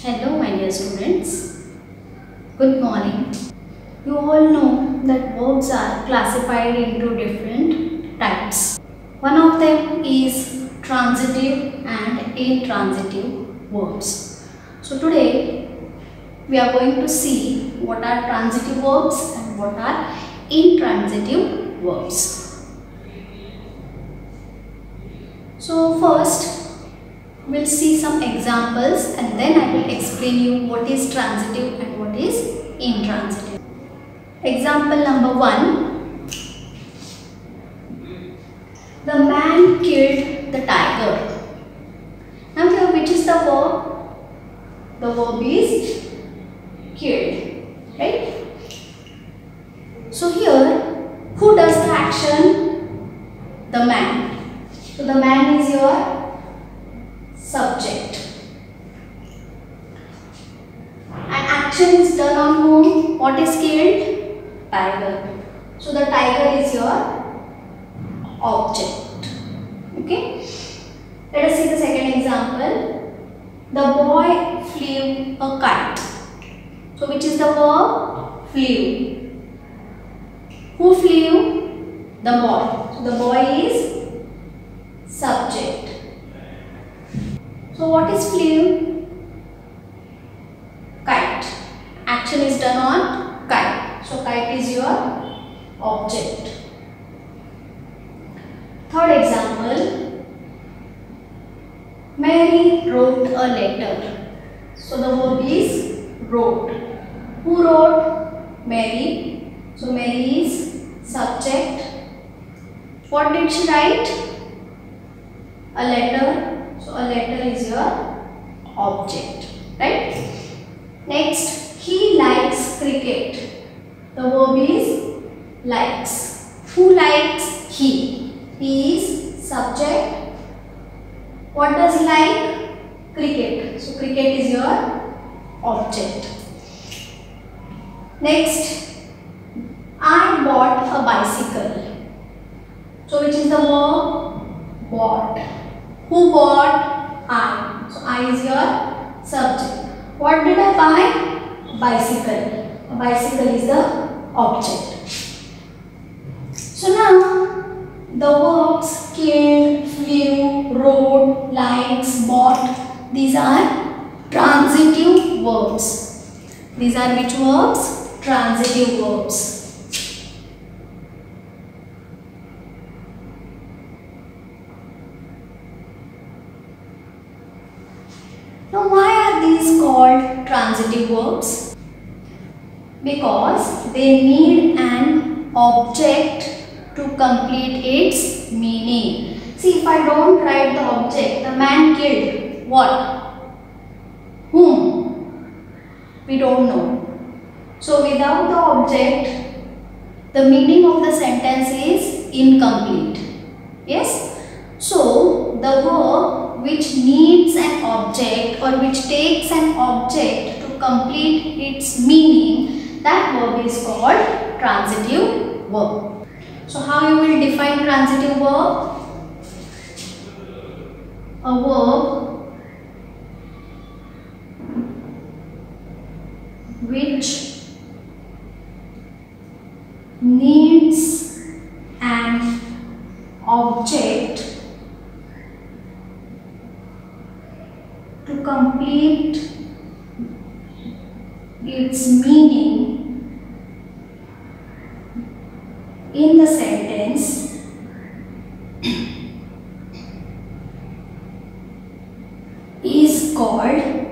Hello my dear students, good morning. You all know that verbs are classified into different types. One of them is transitive and intransitive verbs. So today we are going to see what are transitive verbs and what are intransitive verbs. So first we'll see some examples and then I will explain you what is transitive and what is intransitive. Example number 1. The man killed the tiger. Now here which is the verb? The verb is killed, right? So here who does the action? The man. So the man is your subject. And action is done on whom? What is killed? Tiger. So the tiger is your object. Okay. Let us see the second example. The boy flew a kite. So which is the verb? Flew. Who flew? The boy. So the boy is subject. So what is flew? Kite. Action is done on kite. So kite is your object. Third example. Mary wrote a letter. So the verb is wrote. Who wrote? Mary. So Mary is subject. What did she write? A letter. So a letter is your object, right? Next, he likes cricket. The verb is likes. Who likes? He. He is subject. What does he like? Cricket. So cricket is your object. Next, I bought a bicycle. So which is the verb? Bought. Who bought? I. So I is your subject. What did I buy? Bicycle. A bicycle is the object. So now the verbs killed, flew, wrote, likes, bought, these are transitive verbs. These are which verbs? Transitive verbs. Now why are these called transitive verbs? Because they need an object to complete its meaning. See, if I don't write the object, the man killed what? Whom? We don't know. So without the object, the meaning of the sentence is incomplete. Yes? So the verb which needs an object or which takes an object to complete its meaning, that verb is called transitive verb. So how you will define transitive verb? A verb which needs an object to complete its meaning in the sentence is called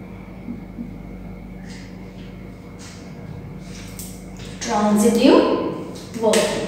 transitive verb.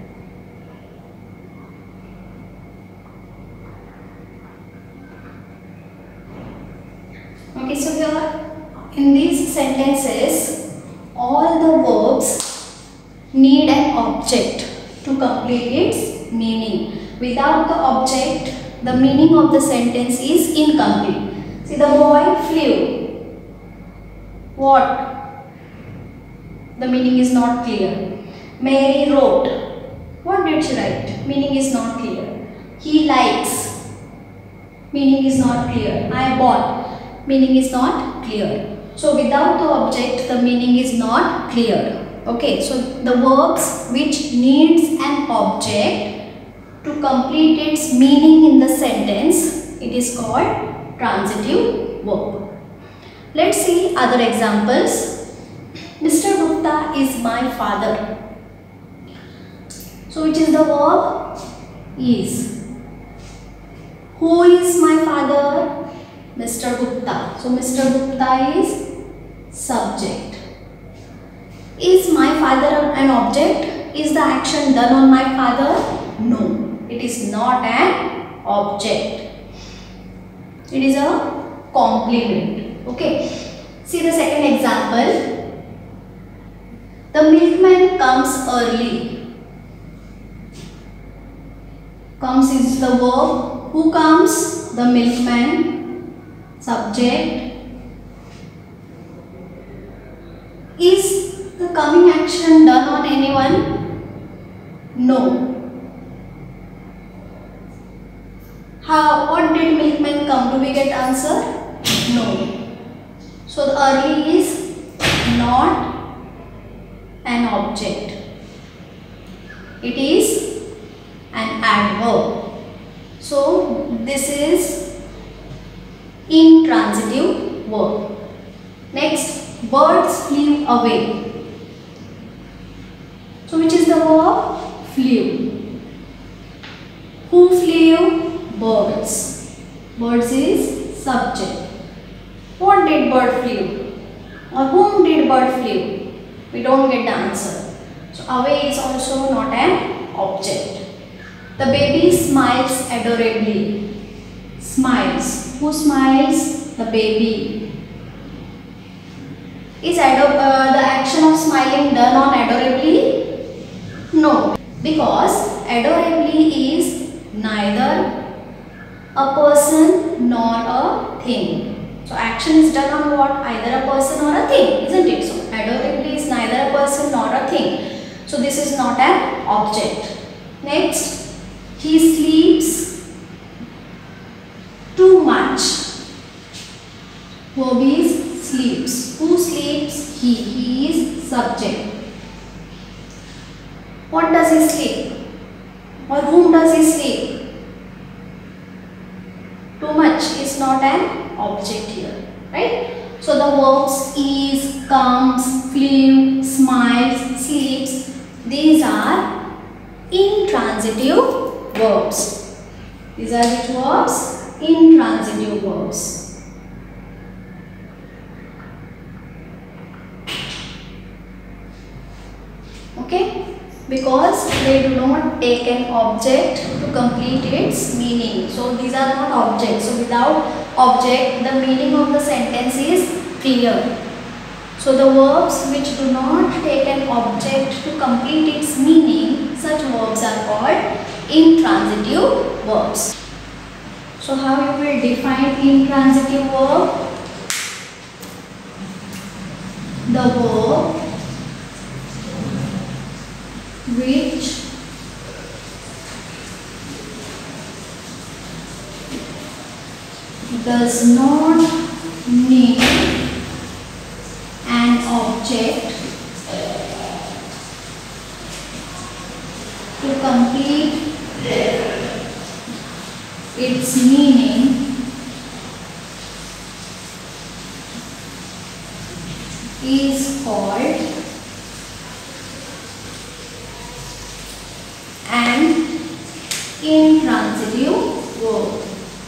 Okay, so here in these sentences, all the verbs need an object to complete its meaning. Without the object, the meaning of the sentence is incomplete. See, the boy flew. What? The meaning is not clear. Mary wrote. What did she write? Meaning is not clear. He likes. Meaning is not clear. I bought. meaning is not clear. So without the object, the meaning is not clear. Okay, so the verbs which needs an object to complete its meaning in the sentence, it is called transitive verb. Let's see other examples. Mr. Gupta is my father. So which is the verb? Is. Who is my father? Mr. Gupta. So Mr. Gupta is subject. Is my father an object? Is the action done on my father? No, it is not an object. It is a complement. Okay. See the second example. The milkman comes early. Comes is the verb. Who comes? The milkman. Subject. Is the coming action done on anyone? No. What did milkman come? Do we get answer? No. So the early is not an object. It is an adverb. So this is intransitive verb. Next, birds flew away. So which is the verb? Flew. Who flew? Birds. Birds is subject. What did bird flew? Or whom did bird flew? We don't get the answer. So away is also not an object. The baby smiles adorably. Smiles. Who smiles? The baby. Is the action of smiling done on adorably? No, because adorably is neither a person nor a thing. So action is done on what? Either a person or a thing, isn't it? So adorably is neither a person nor a thing. So this is not an object. Next, he sleeps too much. Verb is sleeps. Who sleeps? He. He is subject. What does he sleep? Or whom does he sleep? Too much is not an object here, right? So the verbs is, comes, flew, smiles, sleeps, these are intransitive verbs. These are which verbs? Intransitive verbs. Okay? Because they do not take an object to complete its meaning. So these are not objects. So without object, the meaning of the sentence is clear. So the verbs which do not take an object to complete its meaning, such verbs are called intransitive verbs. So how you will define intransitive verb? The verb which does not need an object to complete its meaning is called an intransitive verb.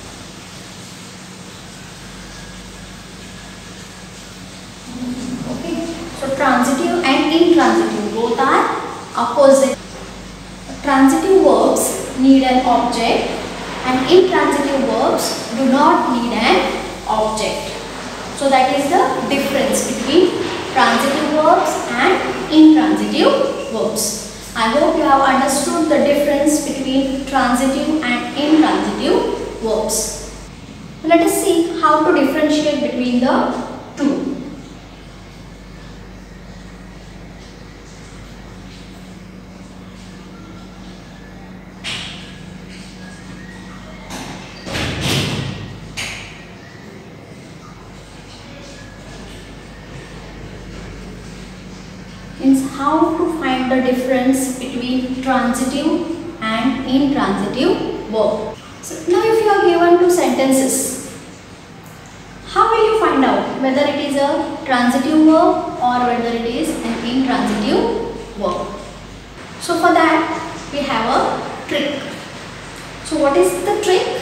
Okay, so transitive and intransitive both are opposite. Transitive verbs need an object and intransitive verbs do not need an object. So that is the difference between transitive verbs and intransitive verbs. I hope you have understood the difference between transitive and intransitive verbs. Let us see how to differentiate between the two. means how to find the difference between transitive and intransitive verb. So now if you are given two sentences, how will you find out whether it is a transitive verb or whether it is an intransitive verb? So for that we have a trick. So what is the trick?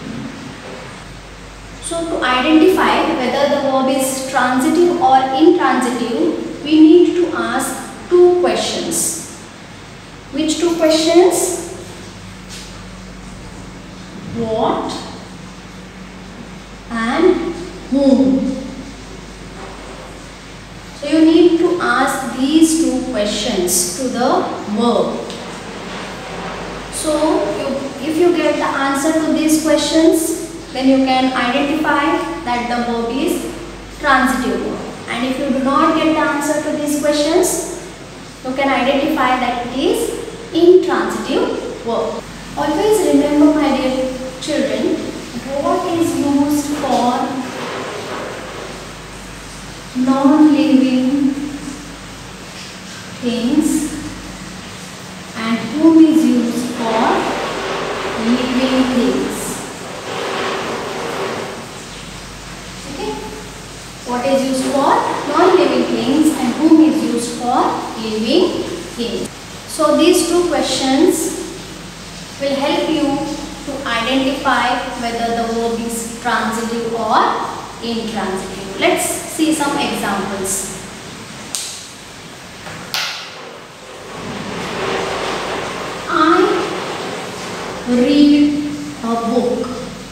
So to identify whether the verb is transitive or intransitive, we need to ask two questions. Which two questions? What and whom. So you need to ask these two questions to the verb. So if you get the answer to these questions, then you can identify that the verb is transitive verb. And if you do not get the answer to these questions, you can identify that it is intransitive verb. Always remember, my dear children, what is used for non-living things and whom is used for living things. Okay? What is used for non-living things and whom is used for living things. So these two questions will help you to identify whether the verb is transitive or intransitive. Let's see some examples. I read a book.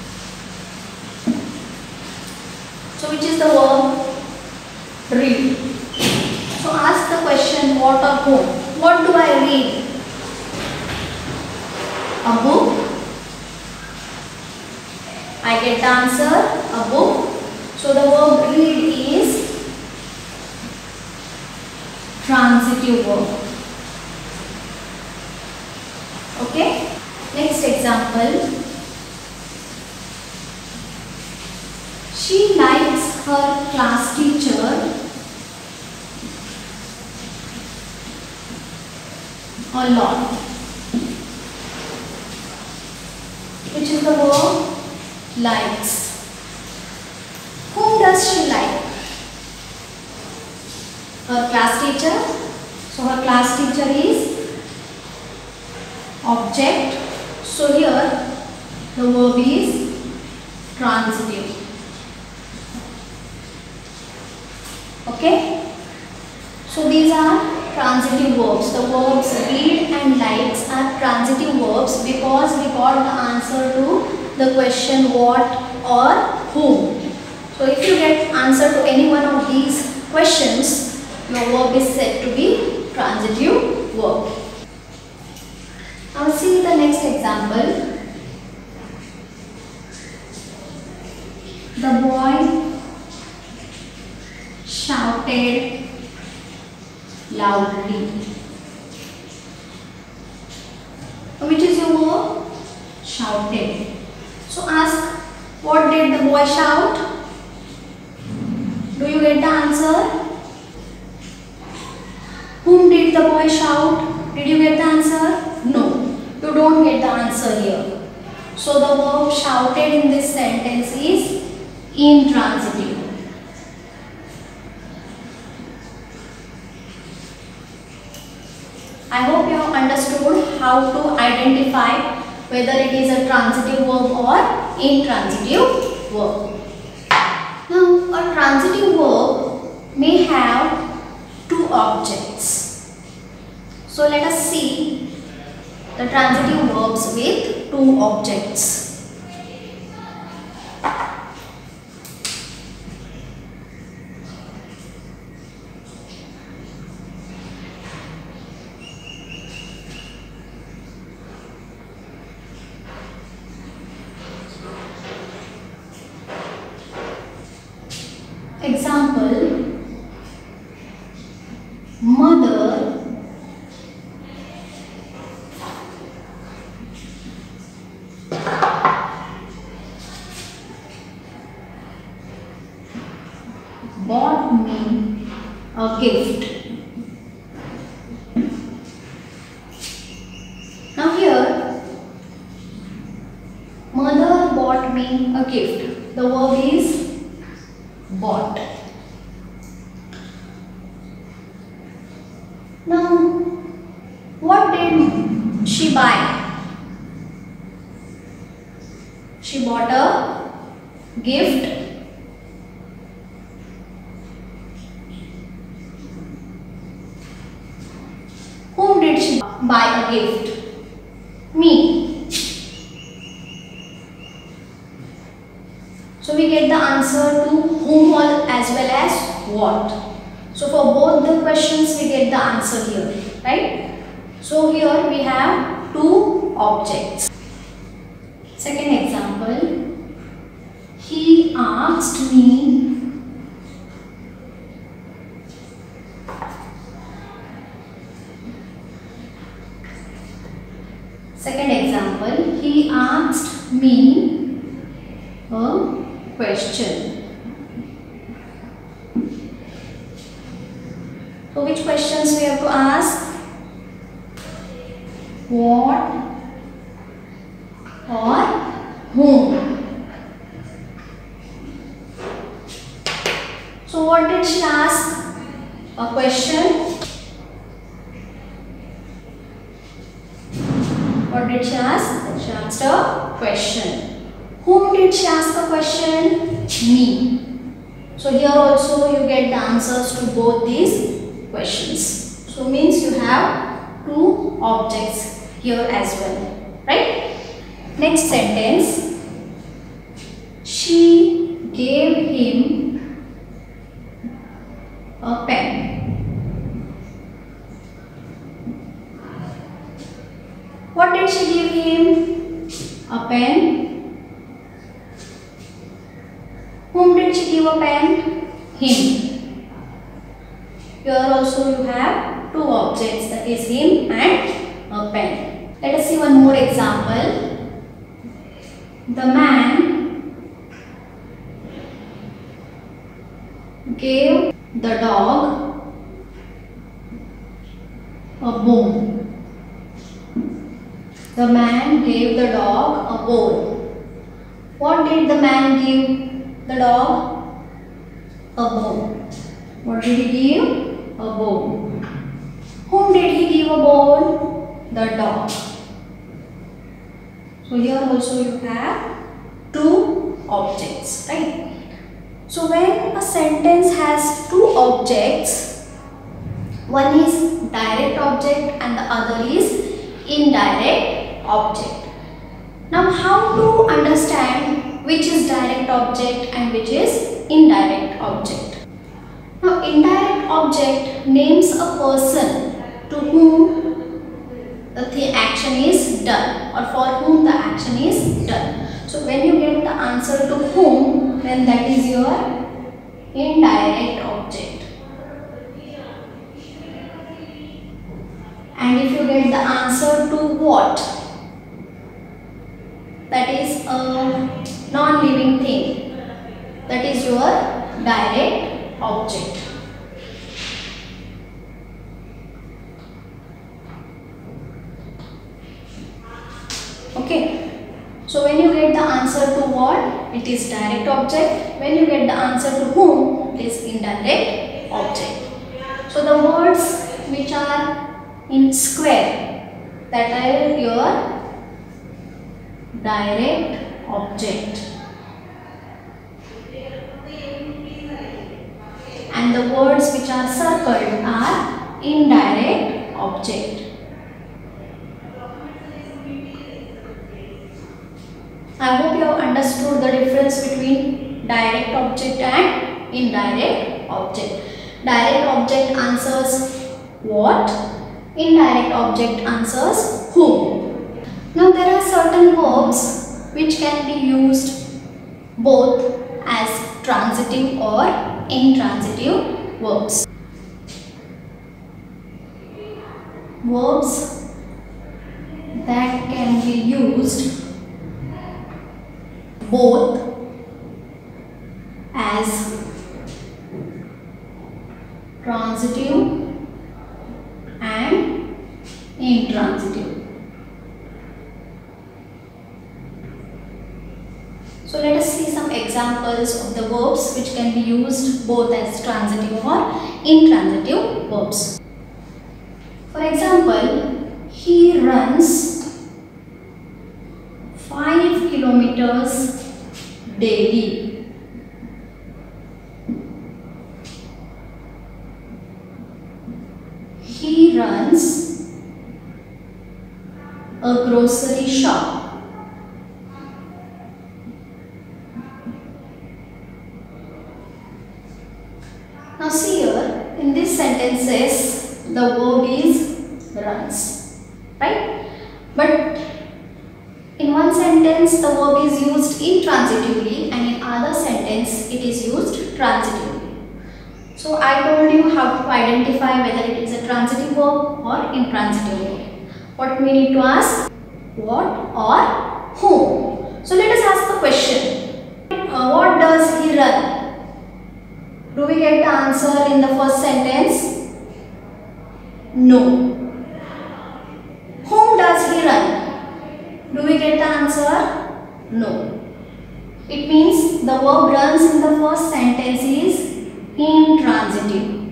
So which is the verb? Read. So ask the question what or whom. What do I read? A book. I get the answer, a book. So the verb read is transitive verb. Okay. Next example. She likes her class teacher a lot. Which is the verb? Likes. Whom does she like? Her class teacher. So her class teacher is object. So here the verb is transitive. Okay. So these are transitive verbs. The verbs read and likes are transitive verbs because we got the answer to the question what or whom. So if you get answer to any one of these questions, your verb is said to be transitive verb. Now see the next example. The boy shouted loudly. Which is your verb? Shouted. So ask, what did the boy shout? Do you get the answer? Whom did the boy shout? Did you get the answer? No, you don't get the answer here. So the verb shouted in this sentence is intransitive. I hope you have understood how to identify whether it is a transitive verb or intransitive verb. Now, a transitive verb may have two objects. So let us see the transitive verbs with two objects. Example, mother bought me a gift. mean a gift. The verb is bought. Now, what did she buy? She bought a gift. Whom did she buy a gift? Me. So we get the answer to whom as well as what. So for both the questions we get the answer here, right? So here we have two objects. Second example, he asked me he asked me a question. So which questions we have to ask? What or whom? So what did she ask? A question. What did she ask? She asked a question. Whom did she ask a question? Me. So here also you get the answers to both these questions. So means you have two objects here as well, right? Next sentence. She gave him a pen. What did she give him? A pen. Whom did she give a pen? Him. Here also you have two objects, that is him and a pen. Let us see one more example. The man gave the dog a bone. The man gave the dog a bone. What did the man give the dog? A bone. What did he give? A bone. Whom did he give a bone? The dog. So here also you have two objects, right? So when a sentence has two objects, one is direct object and the other is indirect object. Now how to understand which is direct object and which is indirect object? Now indirect object names a person to whom the action is done or for whom the action is done. So when you get the answer to whom, then that is your indirect object. And if you get the answer to what, that is a non-living thing, that is your direct object. Okay. So when you get the answer to what, it is direct object. When you get the answer to whom, it is indirect object. So the words which are in square, that are your direct object, and the words which are circled are indirect object. I hope you have understood the difference between direct object and indirect object. Direct object answers what, indirect object answers whom. Now there are certain verbs which can be used both as transitive or intransitive verbs. Verbs that can be used both as transitive and intransitive. So let us see some examples of the verbs which can be used both as transitive or intransitive verbs. For example, he runs 5 kilometers daily. He runs a grocery shop. Now see here, in these sentences, the verb is runs, right? But in one sentence, the verb is used intransitively, and in other sentence, it is used transitively. So I told you how to identify whether it is a transitive verb or intransitive verb. What we need to ask? What or whom? So let us ask the question. What does he run? Do we get the answer in the first sentence? No. Whom does he run? Do we get the answer? No. It means the verb runs in the first sentence is intransitive.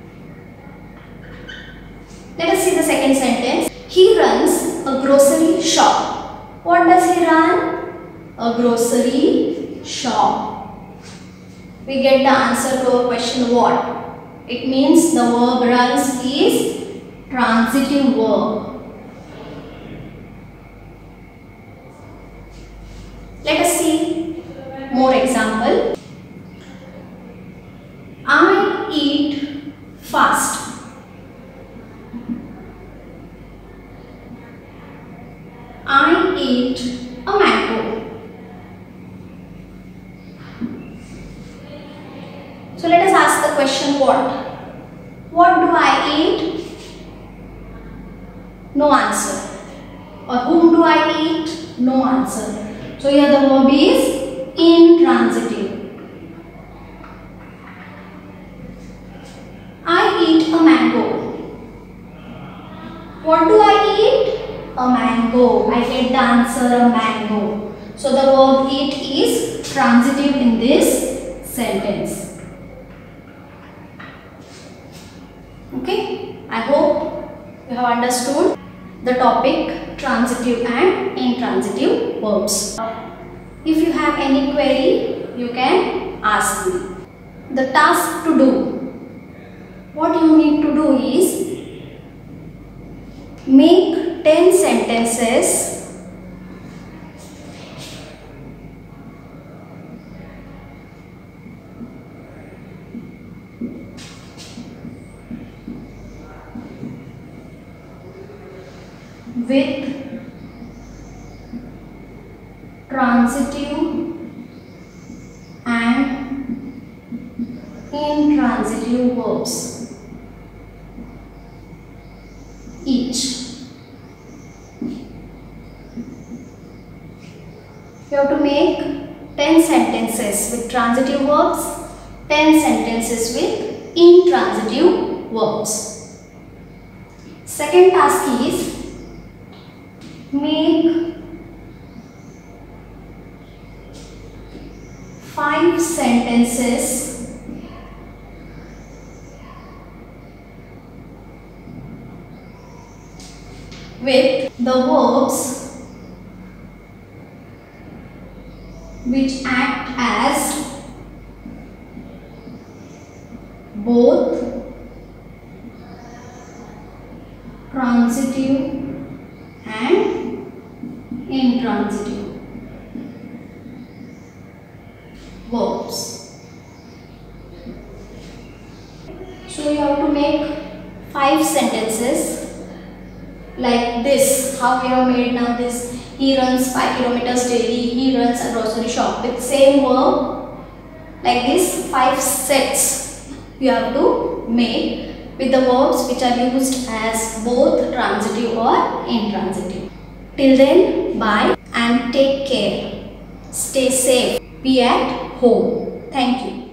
Let us see the second sentence. He runs a grocery shop. What does he run? A grocery shop. We get the answer to our question what? It means the verb runs is transitive verb. Let us see more example. I eat fast. I eat a mango. So let us ask the question what? What do I eat? No answer. Or whom do I eat? No answer. So here the verb is intransitive. I eat a mango. What do I eat? A mango. I get the answer a mango. So the verb eat is transitive in this sentence. Okay, I hope you have understood the topic transitive and intransitive verbs. If you have any query, you can ask me. The task to do. What you need to do is make 10 sentences with transitive and intransitive verbs each. You have to make 10 sentences with transitive verbs, 10 sentences with intransitive verbs. Second task is make 5 sentences with the verbs which act as both transitive and intransitive verbs. So you have to make 5 sentences like this. How we have made now this. He runs 5 kilometers daily. He runs a grocery shop. With same verb like this 5 sets you have to make with the verbs which are used as both transitive or intransitive. Till then, bye and take care. Stay safe. Be at home. Thank you.